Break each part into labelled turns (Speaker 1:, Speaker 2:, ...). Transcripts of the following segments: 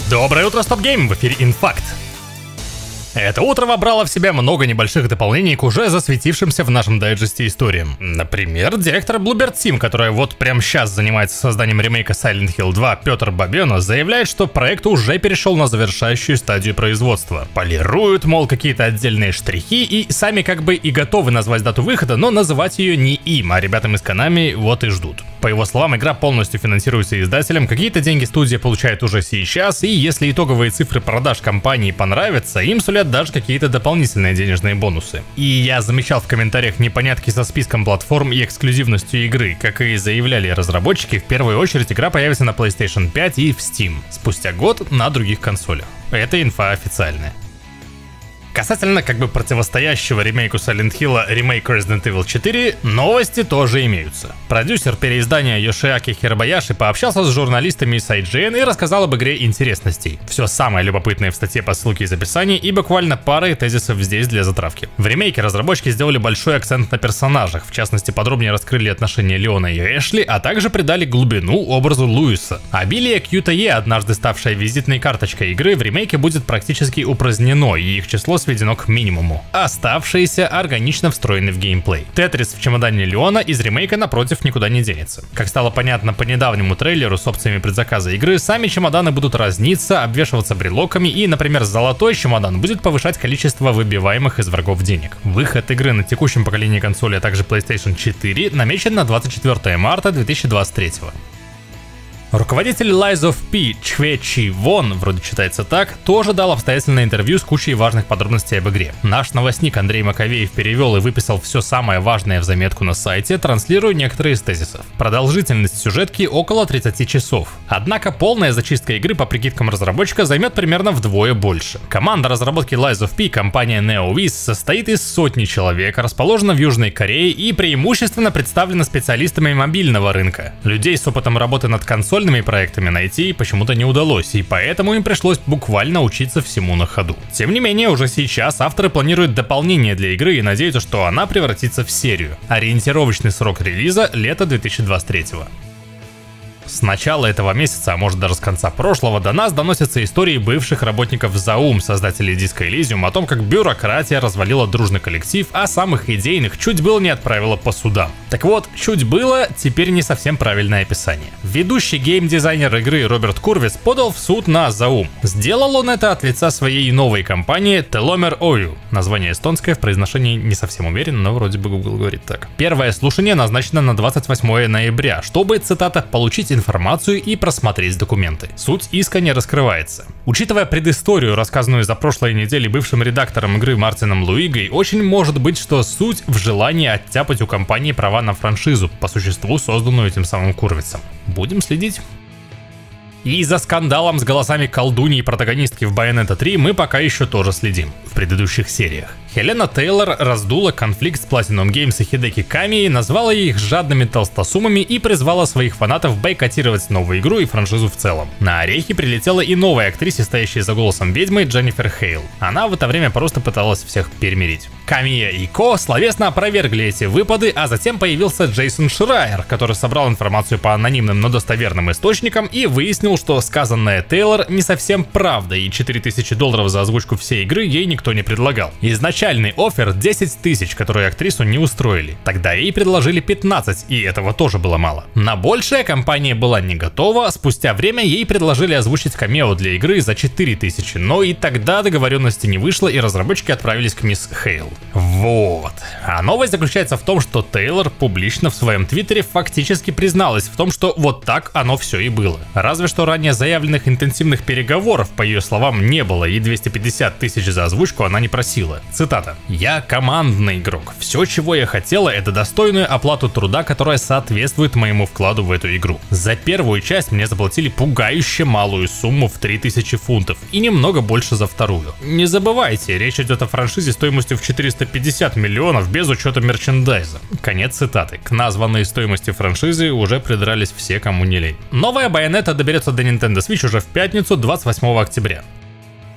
Speaker 1: Доброе утро, Стоп Гейм! В эфире Инфакт. Это утро вобрало в себя много небольших дополнений к уже засветившимся в нашем дайджесте историям. Например, директор Bluebird Team, которая вот прямо сейчас занимается созданием ремейка Silent Hill 2, Петр Бабено, заявляет, что проект уже перешел на завершающую стадию производства. Полируют, мол, какие-то отдельные штрихи и сами как бы и готовы назвать дату выхода, но называть ее не им, а ребятам из Konami вот и ждут. По его словам, игра полностью финансируется издателем, какие-то деньги студия получает уже сейчас, и если итоговые цифры продаж компании понравятся, им сулят даже какие-то дополнительные денежные бонусы. И я замечал в комментариях непонятки со списком платформ и эксклюзивностью игры. Как и заявляли разработчики, в первую очередь игра появится на PlayStation 5 и в Steam, спустя год на других консолях. Это инфа официальная. Касательно как бы противостоящего ремейку Silent Hill ремейк Resident Evil 4, новости тоже имеются. Продюсер переиздания Йошиаки Хирабаяши пообщался с журналистами из IGN и рассказал об игре интересностей. Все самое любопытное в статье по ссылке из описания и буквально пары тезисов здесь для затравки. В ремейке разработчики сделали большой акцент на персонажах, в частности подробнее раскрыли отношения Леона и Эшли, а также придали глубину образу Луиса. Обилие QTE, однажды ставшее визитной карточкой игры, в ремейке будет практически упразднено, и их число сведено к минимуму. Оставшиеся органично встроены в геймплей. Тетрис в чемодане Леона из ремейка напротив никуда не денется. Как стало понятно по недавнему трейлеру с опциями предзаказа игры, сами чемоданы будут разниться, обвешиваться брелоками и, например, золотой чемодан будет повышать количество выбиваемых из врагов денег. Выход игры на текущем поколении консоли, а также PlayStation 4 намечен на 24 марта 2023. Руководитель Lies of P Чхве Чи Вон, вроде читается так, тоже дал обстоятельное интервью с кучей важных подробностей об игре. Наш новостник Андрей Маковеев перевел и выписал все самое важное в заметку на сайте, транслируя некоторые из тезисов. Продолжительность сюжетки около 30 часов. Однако полная зачистка игры по прикидкам разработчика займет примерно вдвое больше. Команда разработки Lies of P, компания NeoWiz, состоит из сотни человек, расположена в Южной Корее и преимущественно представлена специалистами мобильного рынка. Людей с опытом работы над консолью проектами найти почему-то не удалось, и поэтому им пришлось буквально учиться всему на ходу. Тем не менее, уже сейчас авторы планируют дополнение для игры и надеются, что она превратится в серию. Ориентировочный срок релиза — лето 2023. С начала этого месяца, а может даже с конца прошлого, до нас доносятся истории бывших работников Zaum, создателей Disco Elysium, о том, как бюрократия развалила дружный коллектив, а самых идейных чуть было не отправила по судам. Так вот, чуть было — теперь не совсем правильное описание. Ведущий геймдизайнер игры Роберт Курвис подал в суд на Zaum. Сделал он это от лица своей новой компании Telomere Oyu. Название эстонское, в произношении не совсем уверен, но вроде бы Google говорит так. Первое слушание назначено на 28 ноября, чтобы, цитата, получить информацию и просмотреть документы. Суть иска не раскрывается. Учитывая предысторию, рассказанную за прошлой неделе бывшим редактором игры Мартином Луигой, очень может быть, что суть в желании оттяпать у компании права на франшизу, по существу созданную этим самым Курвисом. Будем следить. И за скандалом с голосами колдуньи и протагонистки в Bayonetta 3 мы пока еще тоже следим. В предыдущих сериях Хелена Тейлор раздула конфликт с Platinum Games и Хидеки Камией, назвала их жадными толстосумами и призвала своих фанатов бойкотировать новую игру и франшизу в целом. На орехи прилетела и новая актриса, стоящая за голосом ведьмы, Дженнифер Хейл. Она в это время просто пыталась всех перемирить. Камия и Ко словесно опровергли эти выпады, а затем появился Джейсон Шрайер, который собрал информацию по анонимным, но достоверным источникам и выяснил, что сказанное Тейлор не совсем правда, и $4000 за озвучку всей игры ей никто не предлагал. Изначальный оффер 10 тысяч, которые актрису не устроили. Тогда ей предложили 15, и этого тоже было мало. На большее компания была не готова, спустя время ей предложили озвучить камео для игры за 4000, но и тогда договоренности не вышло, и разработчики отправились к мисс Хейл. Вот. А новость заключается в том, что Тейлор публично в своем твиттере фактически призналась в том, что вот так оно все и было. Разве что ранее заявленных интенсивных переговоров, по ее словам, не было, и 250 тысяч за озвучку она не просила. Цитата. «Я командный игрок. Все, чего я хотела, это достойную оплату труда, которая соответствует моему вкладу в эту игру. За первую часть мне заплатили пугающе малую сумму в 3000 фунтов и немного больше за вторую. Не забывайте, речь идет о франшизе стоимостью в 450 миллионов без учета мерчендайза». Конец цитаты. К названной стоимости франшизы уже придрались все, кому не лень. Новая Bayonetta доберется до Nintendo Switch уже в пятницу, 28 октября.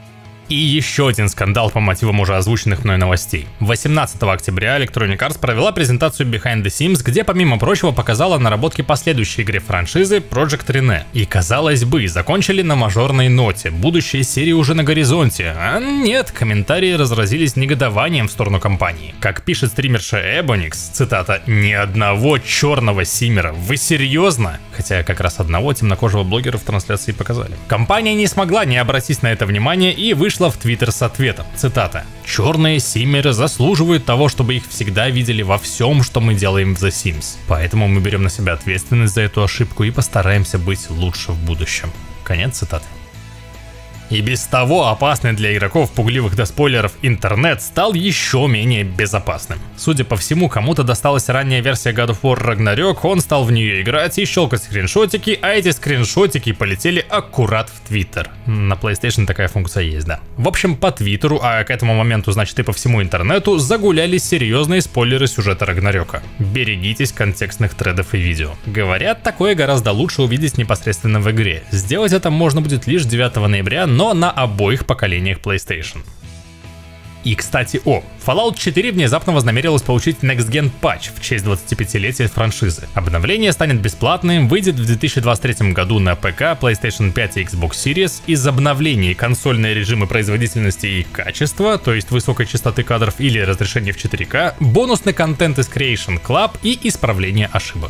Speaker 1: И еще один скандал по мотивам уже озвученных мной новостей. 18 октября Electronic Arts провела презентацию Behind the Sims, где помимо прочего показала наработки по следующей игре франшизы Project Rene. И казалось бы, закончили на мажорной ноте, будущие серии уже на горизонте. А нет, комментарии разразились негодованием в сторону компании. Как пишет стримерша Ebonix, цитата: «Ни одного черного симмера, вы серьезно?» Хотя как раз одного темнокожего блогера в трансляции показали. Компания не смогла не обратить на это внимание и вышла в Твиттер с ответом, цитата: «Черные симмеры заслуживают того, чтобы их всегда видели во всем, что мы делаем в The Sims. Поэтому мы берем на себя ответственность за эту ошибку и постараемся быть лучше в будущем». Конец цитаты. И без того опасный для игроков, пугливых до спойлеров, интернет стал еще менее безопасным. Судя по всему, кому-то досталась ранняя версия God of War Ragnarok, он стал в нее играть и щелкать скриншотики, а эти скриншотики полетели аккурат в Твиттер. На PlayStation такая функция есть, да. В общем, по Твиттеру, а к этому моменту, значит, и по всему интернету, загуляли серьезные спойлеры сюжета Рагнарёка. Берегитесь контекстных тредов и видео. Говорят, такое гораздо лучше увидеть непосредственно в игре. Сделать это можно будет лишь 9 ноября, но на обоих поколениях PlayStation. И, кстати, Fallout 4 внезапно вознамерилась получить Next Gen патч в честь 25-летия франшизы. Обновление станет бесплатным, выйдет в 2023 году на ПК, PlayStation 5 и Xbox Series. Из обновлений консольные режимы производительности и качества, то есть высокой частоты кадров или разрешения в 4К, бонусный контент из Creation Club и исправление ошибок.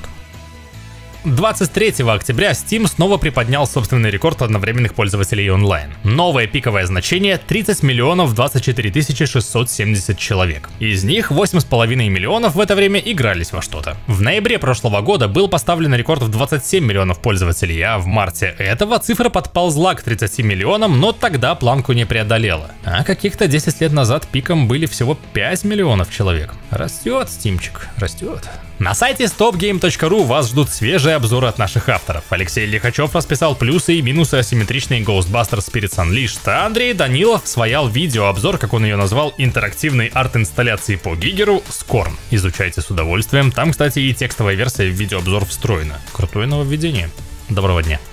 Speaker 1: 23 октября Steam снова приподнял собственный рекорд одновременных пользователей онлайн. Новое пиковое значение — 30 миллионов 24 670 человек. Из них 8,5 миллионов в это время игрались во что-то. В ноябре прошлого года был поставлен рекорд в 27 миллионов пользователей, а в марте этого цифра подползла к 30 миллионам, но тогда планку не преодолела. А каких-то 10 лет назад пиком были всего 5 миллионов человек. Растет, Стимчик, растет. На сайте stopgame.ru вас ждут свежие обзоры от наших авторов. Алексей Лихачев расписал плюсы и минусы асимметричной Ghostbusters Spirits Unleashed, а Андрей Данилов своял видеообзор, как он ее назвал, интерактивной арт-инсталляции по Гигеру Scorn. Изучайте с удовольствием, там, кстати, и текстовая версия в видеообзор встроена. Крутое нововведение. Доброго дня.